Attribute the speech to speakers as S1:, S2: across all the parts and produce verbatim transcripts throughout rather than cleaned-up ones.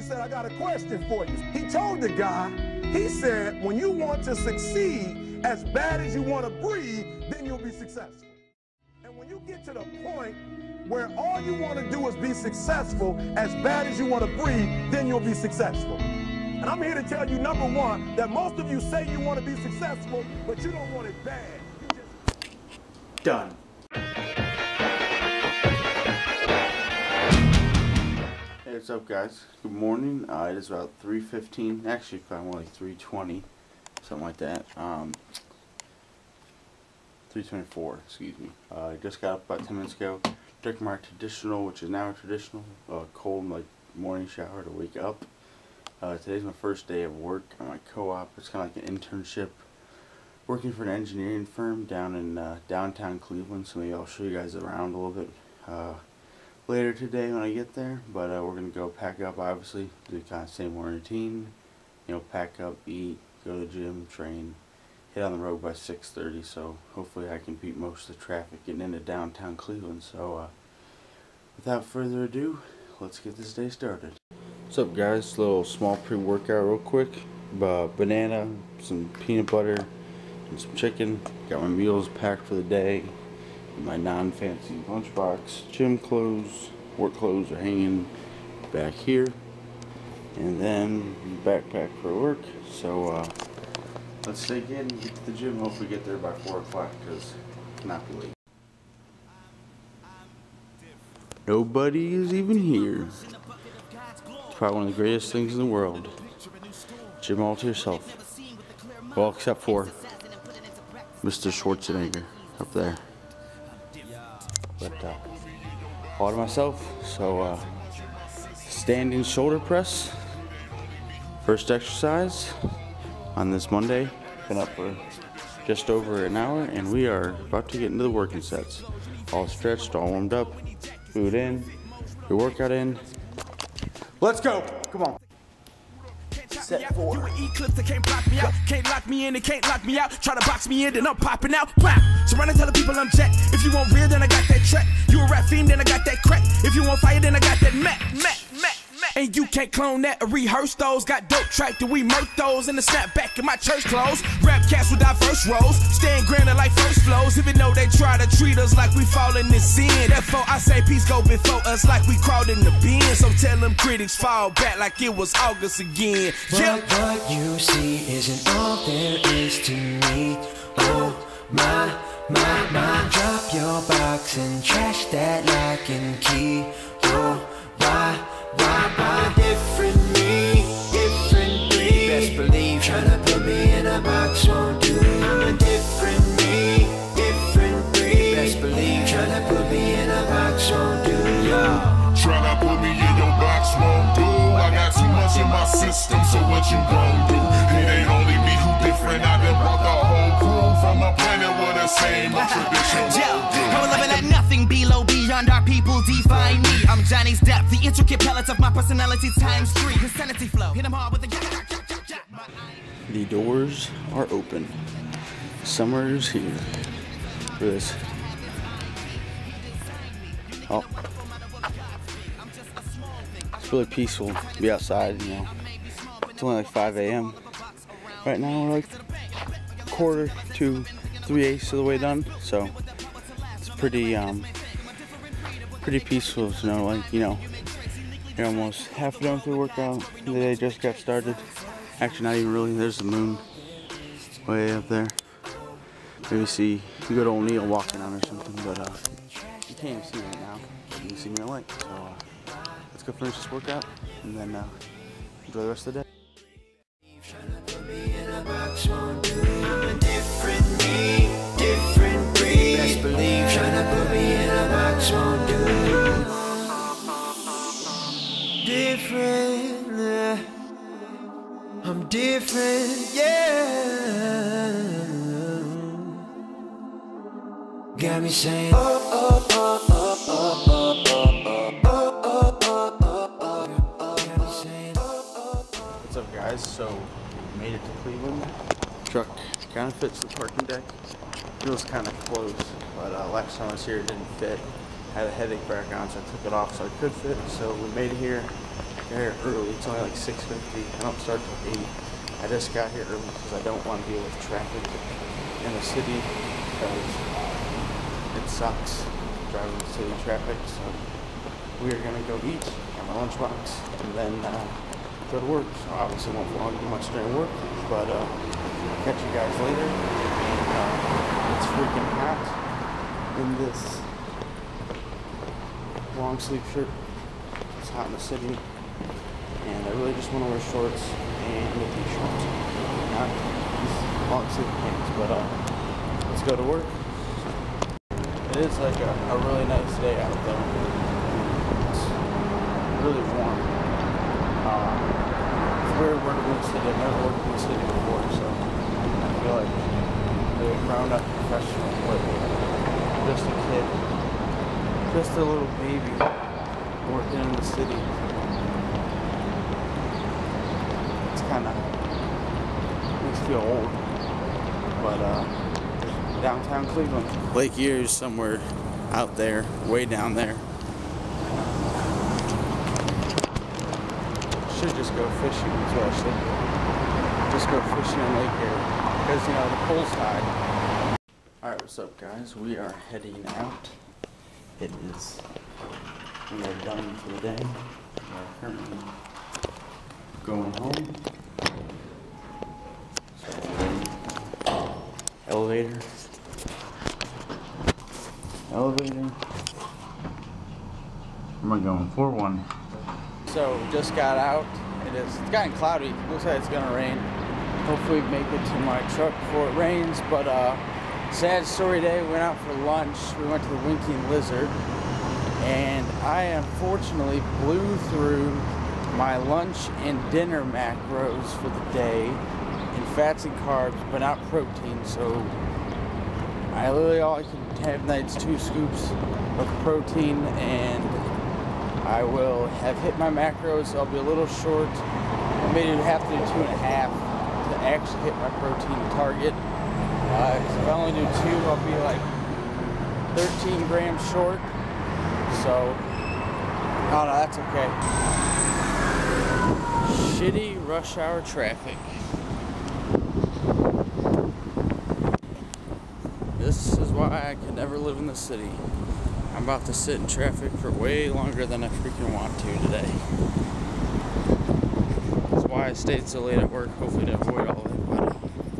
S1: he said, I got a question for you. He told the guy, he said, when you want to succeed as bad as you want to breathe, then you'll be successful. And when you get to the point where all you want to do is be successful as bad as you want to breathe, then you'll be successful. And I'm here to tell you, number one, that most of you say you want to be successful, but you don't want it bad. You just...
S2: Done. Hey, what's up, guys? Good morning. Uh, it is about three fifteen. Actually, probably more like three twenty, something like that. Um, three twenty-four, excuse me. Uh, I just got up about ten minutes ago. Took my traditional, which is now a traditional, uh, cold like morning shower to wake up. Uh, today's my first day of work at my co-op. It's kind of like an internship, working for an engineering firm down in uh, downtown Cleveland. So maybe I'll show you guys around a little bit uh, later today when I get there. But uh, we're gonna go pack up, obviously, do kind of the same morning routine. You know, pack up, eat, go to the gym, train, hit on the road by six thirty. So hopefully I can beat most of the traffic getting into downtown Cleveland. So uh, without further ado, let's get this day started. What's up, guys? Little small pre-workout real quick. Uh, banana, some peanut butter, and some chicken. Got my meals packed for the day. My non-fancy lunchbox. Gym clothes, work clothes are hanging back here. And then backpack for work. So uh, let's take in and get to the gym. Hopefully get there by four o'clock because it's not be late. Nobody is even here. It's probably one of the greatest things in the world. Gym all to yourself. Well, except for Mister Schwarzenegger up there. But uh, all to myself. So uh, standing shoulder press. First exercise on this Monday. Been up for just over an hour, and we are about to get into the working sets. All stretched, all warmed up. Food in, your workout in. Let's go. Come on. Set four. You eclipse that can't block me out. Can't lock me in, it can't lock me out. Try to box me in, then I'm popping out. Bam! So run and tell the people I'm Jack. If you want real, then I got that track. You a rap fiend, then I got that crack. If you want fire, then I got that Mac, Mac, Mac. And you can't clone that or rehearse those. Got dope track that we murk those in the snapback in my church clothes. Rap cats with diverse roles, staying granted like first flows. Even though they try to treat us like we fall in this sin. Therefore I say peace go before us like we crawled in the bin. So tell them critics fall back like it was August again.
S3: But yeah. What you see isn't all there is to me. Oh my, my, my. Drop your box and trash that lock and key. Oh, why? Why, why different me, different breed? Best believe tryna put me in a box won't do. I'm a different me, different breed. Best believe tryna put me in a box won't do. Yeah.
S4: Tryna put me in your box won't do. I got too much in my system, so what you gon' do? It ain't only me who different. I done brought the whole crew from a planet with the same tradition.
S5: Yo, I'm living at nothing below, beyond our people define me. I'm Johnny's depth, the intricate pellets of my personality times three. Insanity flow, hit 'em hard with a.
S2: The doors are open. Summer is here. Look at this. Oh. It's really peaceful to be outside, you know. It's only like five A M Right now we're like quarter to three eighths of the way done, so it's pretty um pretty peaceful to know, like, you know, you're almost half done with the workout. The day just got started. Actually, not even really. There's the moon way up there. Maybe see good old Neil walking on or something, but uh, you can't even see me right now. You can see me in light. So uh, let's go finish this workout and then uh, enjoy the rest of the day.
S3: Different, uh, I'm different, yeah. Got me saying, oh, oh, oh, oh, oh, oh, oh, oh, oh, oh, oh, oh, oh. Got me saying, oh, oh, oh.
S2: What's up, guys? So we made it to Cleveland. Truck kind of fits the parking deck. It was kind of close, but uh, last time I was here it didn't fit. I had a headache back on, so I took it off so I could fit. So we made it here. here early. It's only like six fifty. I don't start till eight. I just got here early because I don't want to deal with traffic in the city because it sucks driving the city traffic. So we are gonna go eat, have my lunchbox, and then uh, go to work. So obviously won't vlog too much during work, but uh, I'll catch you guys later. Uh, it's freaking hot in this long sleeve shirt. It's hot in the city, and I really just want to wear shorts and a t-shirt, not these long sleeve pants. But uh, let's go to work. It is like a, a really nice day out there. It's really warm. Uh, it's weird working in the city. I've never worked in the city before, so I feel like they're ground up professional, but just a kid, just a little baby working in the city. It's kind of makes me feel old, but uh, downtown Cleveland, Lake Erie is somewhere out there, way down there. Should just go fishing. Is what I should do. Just go fishing in Lake Erie because you know the pool's high. All right, what's up, guys? We are heading out. It is. We are done for the day. We are currently going home. So, elevator. Elevator. Where am I going? four one. So, just got out. It is, it's gotten cloudy. Looks like it's gonna rain. Hopefully make it to my truck before it rains, but uh, sad story day. We went out for lunch. We went to the Winking Lizard, and I unfortunately blew through my lunch and dinner macros for the day in fats and carbs, but not protein. So I literally all I can have tonight is two scoops of protein, and I will have hit my macros. I'll be a little short. Maybe have to do two and a half to actually hit my protein target. Uh, if I only do two, I'll be like thirteen grams short. So, oh no, that's okay. Shitty rush hour traffic. This is why I can never live in the city. I'm about to sit in traffic for way longer than I freaking want to today. That's why I stayed so late at work, hopefully to avoid all of it. But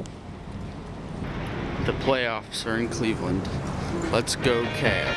S2: the playoffs are in Cleveland. Let's go Cavs.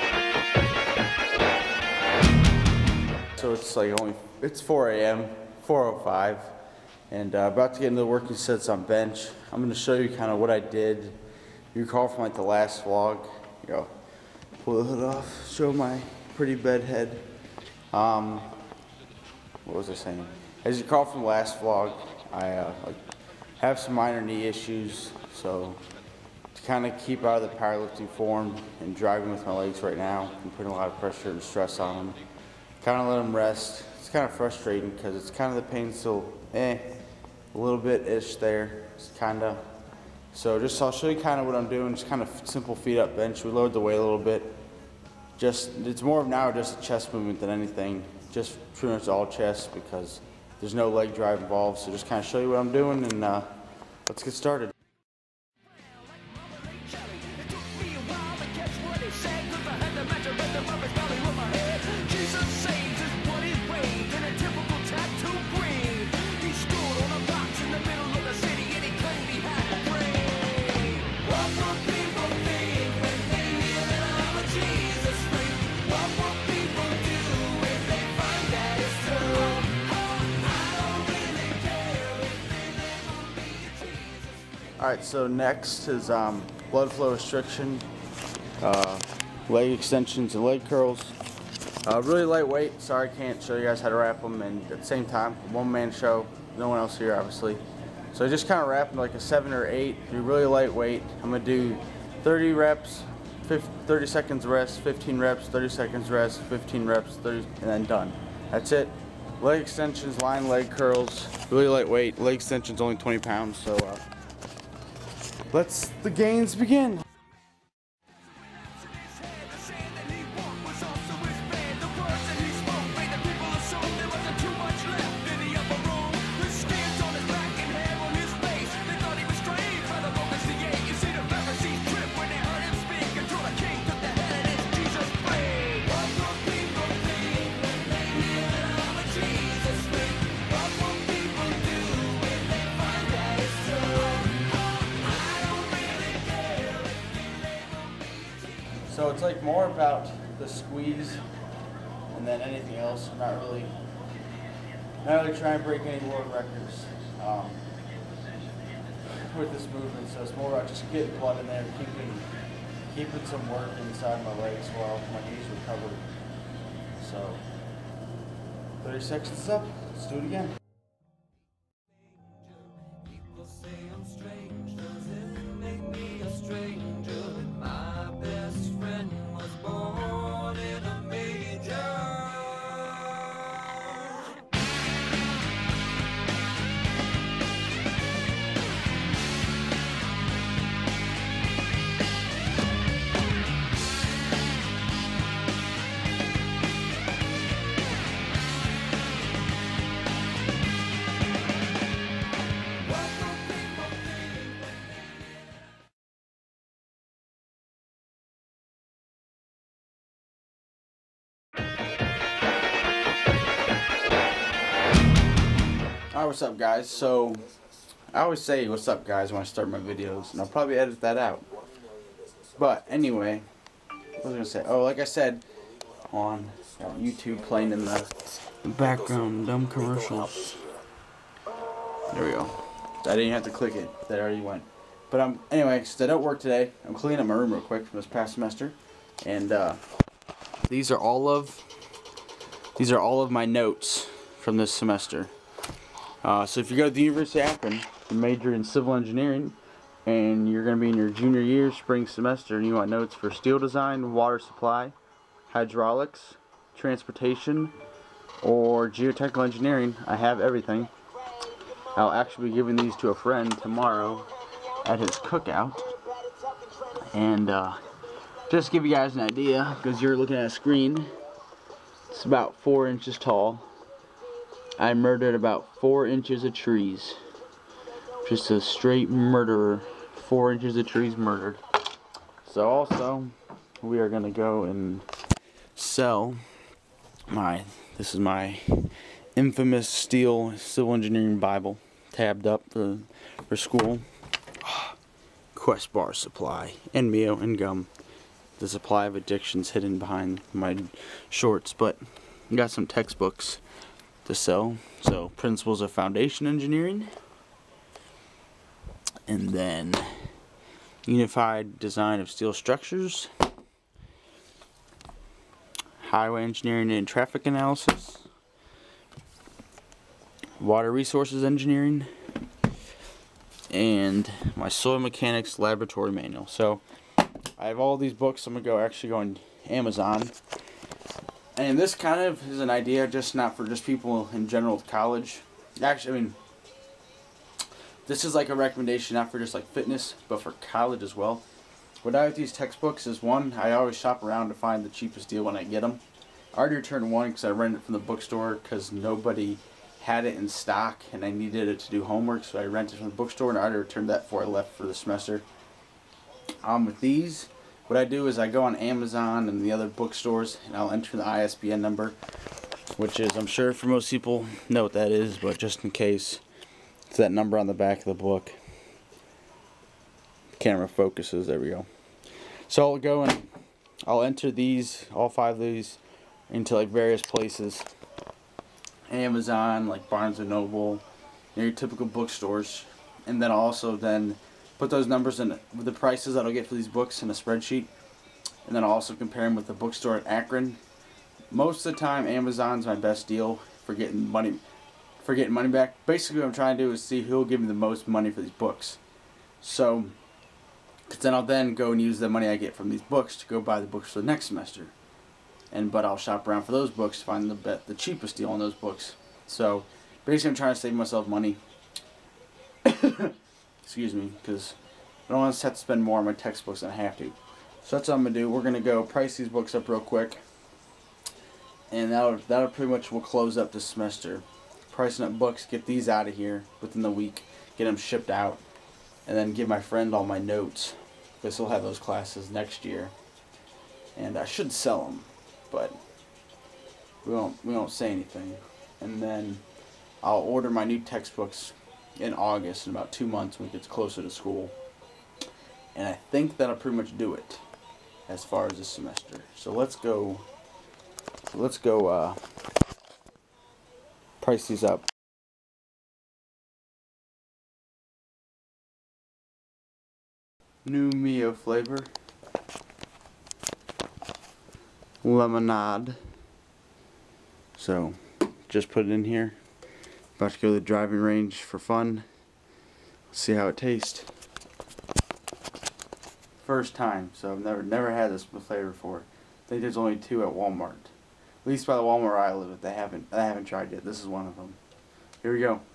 S2: So it's like only, it's four A M, four oh five, and uh, about to get into the working sets on bench. I'm going to show you kind of what I did. You recall from like the last vlog, you know, pull the hood off, show my pretty bed head. Um, what was I saying? As you recall from the last vlog, I uh, like have some minor knee issues, so to kind of keep out of the powerlifting form and driving with my legs right now, I'm putting a lot of pressure and stress on them. Kind of let them rest. It's kind of frustrating because it's kind of the pain still, eh, a little bit ish there. It's kind of. So just I'll show you kind of what I'm doing. Just kind of simple feet up bench. We lowered the weight a little bit. Just it's more of now just a chest movement than anything. Just pretty much all chest because there's no leg drive involved. So just kind of show you what I'm doing, and uh, let's get started. Alright, so next is um, blood flow restriction, uh, leg extensions and leg curls. Uh, really lightweight, sorry I can't show you guys how to wrap them, and at the same time, one man show, no one else here obviously. So I just kind of wrap them like a seven or eight, do really lightweight. I'm going to do thirty reps, thirty seconds rest, fifteen reps, thirty seconds rest, fifteen reps, thirty, and then done. That's it. Leg extensions, line leg curls, really lightweight. Leg extensions only twenty pounds, so uh, let's the gains begin.
S6: Too much
S2: like more about the squeeze and then anything else. I'm not really, not really trying to break any world records um, with this movement. So it's more about just getting blood in there, keeping, keeping some work inside my legs while my knees recover. So thirty seconds is up. Let's do it again. Alright, what's up guys? So, I always say what's up guys when I start my videos, and I'll probably edit that out. But, anyway, what was I going to say? Oh, like I said, on YouTube playing in the background, dumb commercials. There we go. I didn't have to click it, that already went. But, um, anyway, since I don't work today, I'm cleaning up my room real quick from this past semester. And, uh, these are all of, these are all of my notes from this semester. Uh, so if you go to the University of Akron, you major in civil engineering, and you're going to be in your junior year, spring semester, and you want notes for steel design, water supply, hydraulics, transportation, or geotechnical engineering, I have everything. I'll actually be giving these to a friend tomorrow at his cookout. And uh, just to give you guys an idea, because you're looking at a screen, it's about four inches tall. I murdered about four inches of trees. Just a straight murderer. Four inches of trees murdered. So also, we are going to go and sell my, this is my infamous steel civil engineering Bible. Tabbed up for, for school. Quest bar supply. And Mio and gum. The supply of addictions hidden behind my shorts. But I got some textbooks to sell. So Principles of Foundation Engineering, and then Unified Design of Steel Structures, Highway Engineering and Traffic Analysis, Water Resources Engineering, and my Soil Mechanics Laboratory Manual. So I have all these books. I'm gonna go actually go on Amazon. And this kind of is an idea just not for just people in general with college. Actually, I mean, this is like a recommendation not for just like fitness, but for college as well. What I do with these textbooks is, one, I always shop around to find the cheapest deal when I get them. I already returned one because I rented it from the bookstore because nobody had it in stock and I needed it to do homework, so I rented it from the bookstore, and I already returned that before I left for the semester. Um, with these, what I do is I go on Amazon and the other bookstores, and I'll enter the I S B N number, which is, I'm sure for most people know what that is, but just in case, it's that number on the back of the book. Camera focuses, there we go. So I'll go and I'll enter these, all five of these, into like various places. Amazon, like Barnes and Noble, you know, your typical bookstores, and then I'll also then put those numbers in with the prices that I'll get for these books in a spreadsheet, and then I'll also compare them with the bookstore at Akron. Most of the time, Amazon's my best deal for getting money, for getting money back. Basically, what I'm trying to do is see who'll give me the most money for these books. So, because then I'll then go and use the money I get from these books to go buy the books for the next semester. And but I'll shop around for those books to find the bet the cheapest deal on those books. So, basically, I'm trying to save myself money. Excuse me, because I don't want to have to spend more on my textbooks than I have to. So that's what I'm going to do. We're going to go price these books up real quick. And that'll, that'll pretty much will close up this semester. Pricing up books, get these out of here within the week. Get them shipped out. And then give my friend all my notes. Because he'll have those classes next year. And I should sell them. But we won't, we won't say anything. And then I'll order my new textbooks in August, in about two months when it gets closer to school. And I think that'll pretty much do it. as far as this semester. So let's go. So let's go uh, price these up. New Mio flavor. Lemonade. So, just put it in here. About to go to the driving range for fun. See how it tastes. First time, so I've never never had this flavor before. I think there's only two at Walmart. At least by the Walmart I live, they haven't I haven't tried yet. This is one of them. Here we go.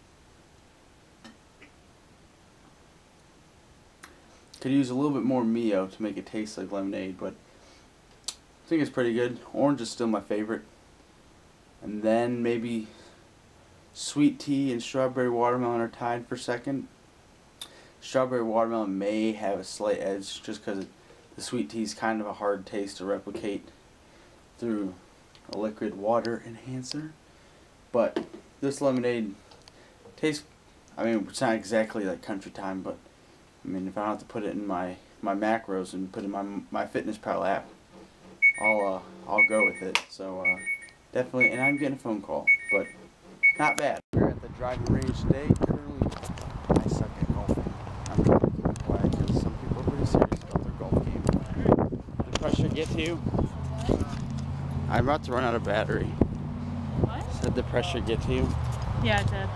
S2: Could use a little bit more Mio to make it taste like lemonade, but I think it's pretty good. Orange is still my favorite. And then maybe sweet tea and strawberry watermelon are tied for second. Strawberry watermelon may have a slight edge just because the sweet tea is kind of a hard taste to replicate through a liquid water enhancer. But this lemonade tastes, I mean, it's not exactly like Country Time, but I mean, if I don't have to put it in my, my macros and put it in my my FitnessPal app, I'll uh, I'll go with it. So uh, definitely, and I'm getting a phone call, but not bad. We're at the driving range today. Currently, I suck at golfing. I'm trying to keep it quiet because some people are pretty serious about their golf game. Did the pressure get to you? I'm about to run out of battery. What? Said the pressure get to you?
S6: Yeah, it did.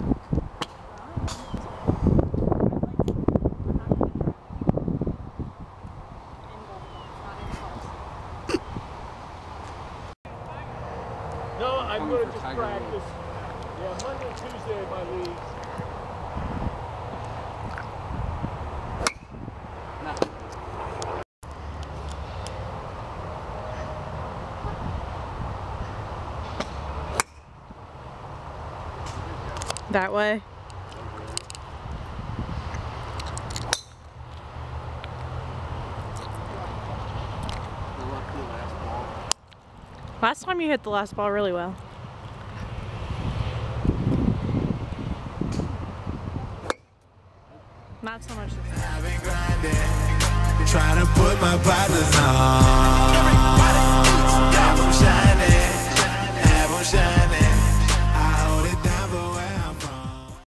S7: No, I'm going to just practice. Yeah, Monday and Tuesday in my leagues.
S6: That way. Last time you hit the last ball really well. Not so much this time.
S3: Trying to put my partners on.